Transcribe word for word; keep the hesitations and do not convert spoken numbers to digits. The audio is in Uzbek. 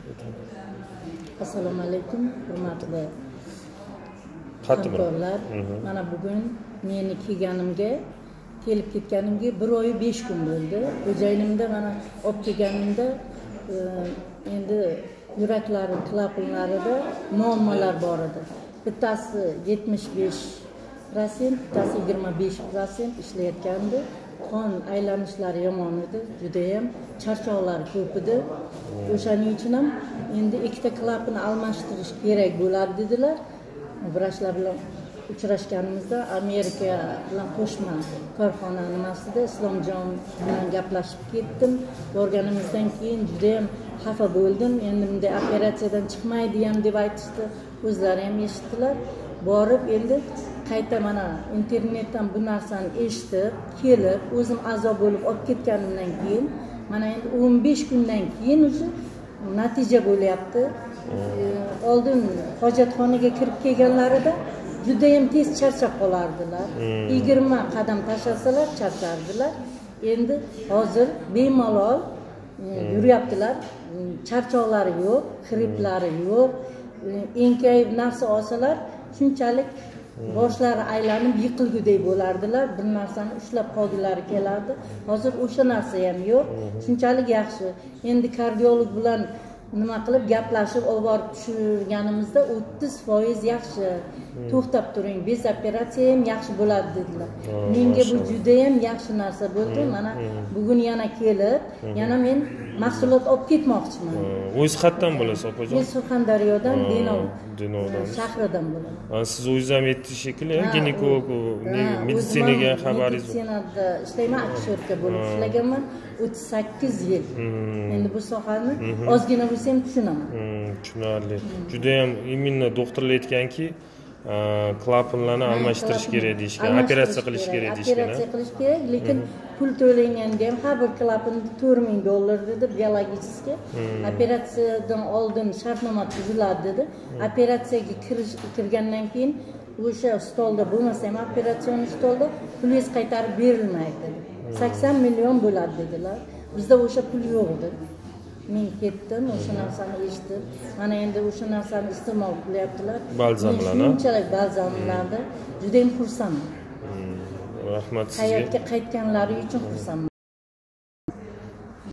Assalomu alaykum, hurmatli hamkorlar. Mana bugun meni kelganimga, kelib ketganimga bir oy besh kun bo'ldi. Xo'jayinimda mana olib kelganimda endi yuraklari, klapanlarida muammolar bor edi. Bittasi yetmish besh prosent, bittasi yigirma besh prosent ishlayotgandi. Qon aylanishlari yomon edi, juda ham charchoqlari ko'p edi. O'shaning uchun ham endi ikkita klapani almashtirish kerak bo'ladi dedilar. Vrachlar bilan uchrashganimizda Amerika bilan qo'shma korxona nimasida Islomjon bilan gaplashib ketdim. Borganimizdan keyin juda ham xafa bo'ldim. Endi bunday operatsiyadan chiqmaydi ham deb aytishdi. O'zlari ham eshitdilar. Borib endi qayta mana internetdan bu narsani eshitib, kelib, o'zim a'zo bo'lib olib ketganimdan keyin mana endi o'n besh kundan keyin o'sha natija bo'lyapti. Oldin hojatxonaga kirib kelganlarida juda ham tez charchab qolardilar. yigirma qadam tashlasalar charchardilar. Endi hozir bemalol yuryaptilar. Charchoqlari yo'q, xiriplari yo'q. Enkayib narsa olsalar shunchalik boshlari aylanib yiqilgudek bo'lardilar. Bir narsani ushlab qolgilari kelardi. Hozir o'sha narsa ham yo'q. Shunchalik yaxshi. Endi kardiolog bilan nima qilib gaplashib olib borib tushirganimizda o'ttiz foiz yaxshi. To'xtab turing, bez operatsiya ham yaxshi bo'ladi dedilar. Menga bu juda ham yaxshi narsa bo'ldi. Mana bugun yana kelib, yana men mahsulot olib ketmoqchiman. O'zingiz qayerdan bo'lasiz, opajon? Men Surxondaryodan, Denov Denovdan shahridan bo'laman. Siz o'zingiz ham aytdingiz shekilli, ginekolog, meditsinaga xabaringiz bor. Meditsinada ishlayman, aktyorka bo'lib ishlaganman o'ttiz sakkiz yil. Endi bu sohani ozgina bo'lsa ham tushunaman. Tushunarli. Juda ham imенно doktorlar aytganki, klapanlarni almashtirish kerak deyishgan, operatsiya qilish kerak deyishgan. Operatsiya qilish kerak, lekin pul to'langanda ham har bir klapan to'rt ming dollar dedi biologichески. Operatsiyadan oldin shartnoma tuziladi dedi. Operatsiyaga kirish kirgandan keyin o'sha stolda bo'lmasa ham operatsion stolda pulingizga qaytarib berilmaydi dedi. sakson million bo'ladi dedilar. Bizda o'sha pul yo'q edi. Men ketdim, o'sha narsani eshitib, mana endi o'sha narsani iste'mol qilyaptilar. Balzamlarni. Shunchalik balzamlarni juda ham xursandman. Rahmat sizga. Hayotga qaytganlari uchun xursandman.